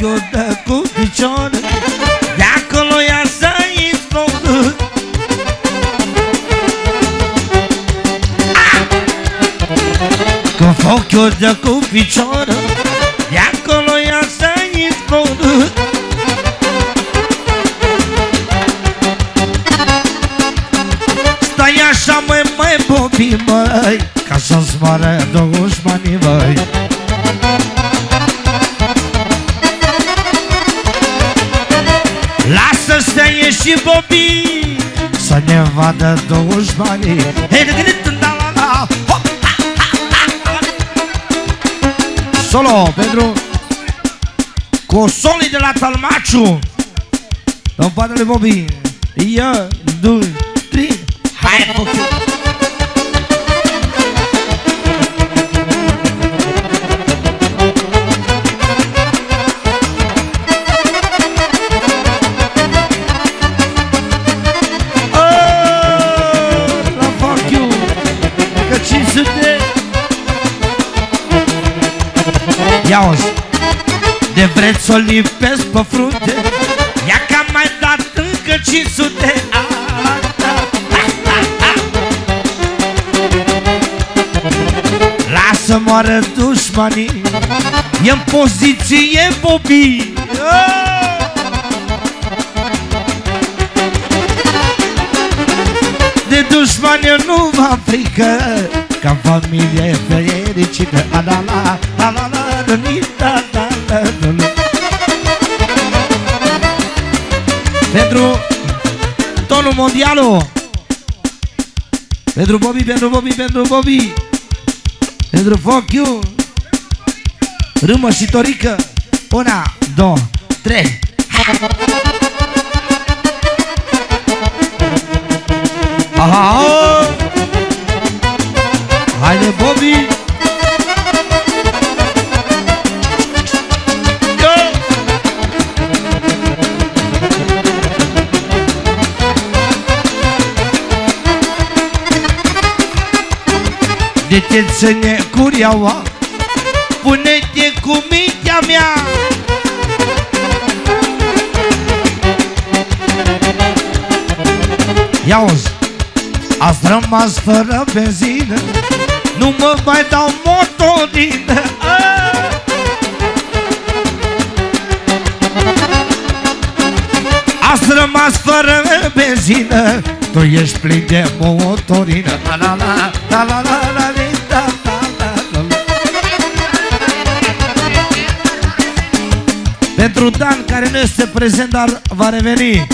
ochiul dă cu picior, de acolo ea să izvoră. Când ochiul dă cu picior, de acolo ea să izvoră. Stai așa, măi, Bobi, măi, ca să-ți moară dușmanii, măi. Lasă să ieși, Bobi, să ne vadă dușmanii. Solo pentru Cosonii de la Tălmaciu. În patele Bobi. Ia, 2, 3. Hai, Bobi. Ia-o-zi, de vreți să o lipesc pe frunte, ia că am mai dat încă 500. Lasă moară dușmanii, e-n poziție, Bobi. De dușmani eu nu m-am frică, ca familie e fericită. Pentru tonul mondialul, pentru Bobi, pentru Bobi, pentru Bobi, pentru Fuck You, Râmă și Torică. 1, 2, 3. Aha! Haide, Bobi! De te ține curiaua, pune-te cu mintea mea. Ia-o-zi, azi rămas fără benzină, nu mă mai dau motorină. Azi rămas fără benzină, tu ești plin de motorină. Pentru Dan, care nu este prezent, dar va reveni,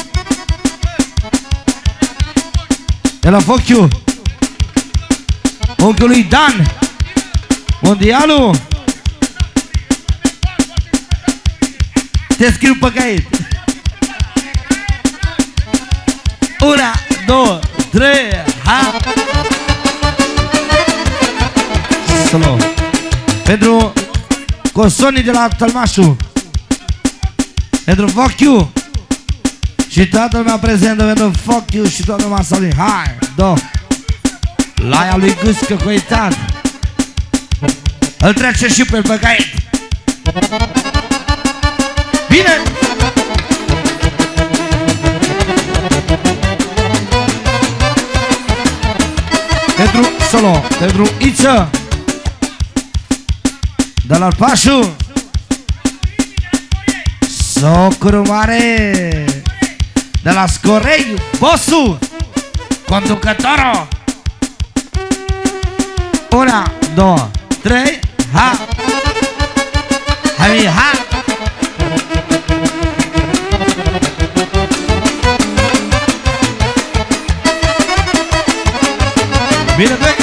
de la Fuck You, unchiului Dan, mondialul. Te scriu pe caiet. 1, 2, 3, ha! Solo. Pentru Cosonii de la Tălmașu, pentru Fuck You și toată lumea prezentă, pentru Fuck You și toată lumea salut. Hai, 2. Laia lui Gâscă Coitan, îl trece și pe caiet. Bine! Pentru Solo, pentru Iță de la Pașu, socru mare de la Scorei, bossul, conducătorul. 1, 2, 3, ha! Hai, ha! Bine, plecă!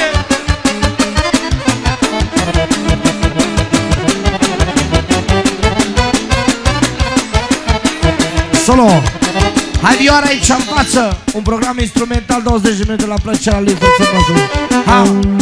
Solo! Hai vioara aici în față! Un program instrumental, 20 de minute la plăcerea lui frățul nostru. Ha!